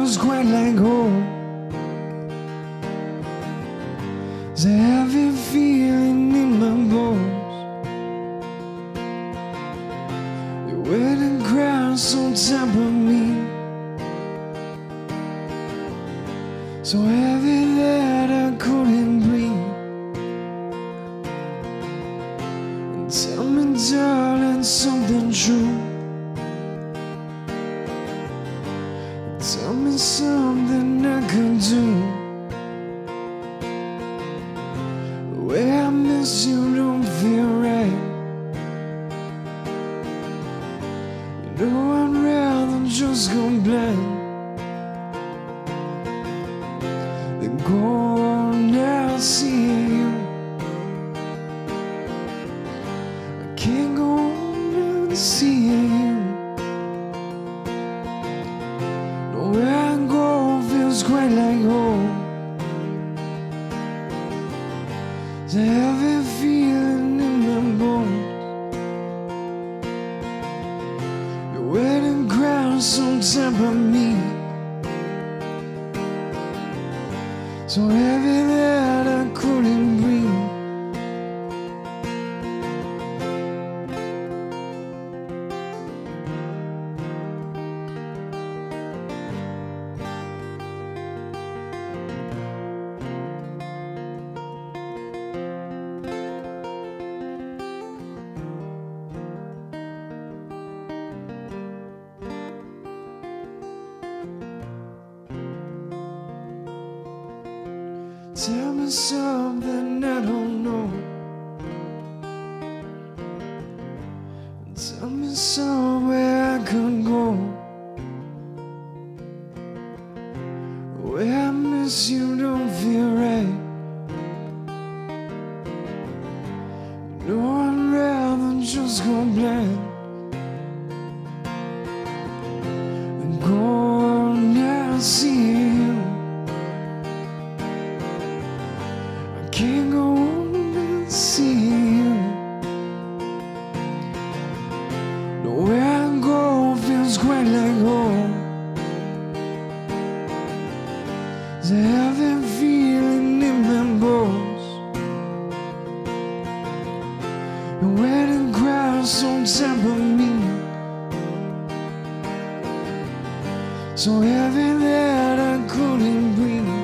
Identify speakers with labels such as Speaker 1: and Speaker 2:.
Speaker 1: feels quite like home. There's a heavy feeling in my bones. The wedding crowd's on top of me, so heavy that I couldn't breathe. And tell me, darling, something true. Tell me something I can do. The way I miss you don't feel right. You know I'd rather just go blind than go on now seeing you. I can't go on now seeing you. Where I go feels quite like home. There's a heavy feeling in my bones. Your wedding crowd's on top of me, so heavy that I couldn't breathe. Tell me something I don't know. Tell me somewhere I could go. The way I miss you don't feel right. You know I'd rather just go blind than go on now seeing you. Can't go on and see you. Nowhere I go feels quite like home. There's a heavy feeling in my bones. The wedding crowd's on top of me, so heavy that I couldn't breathe.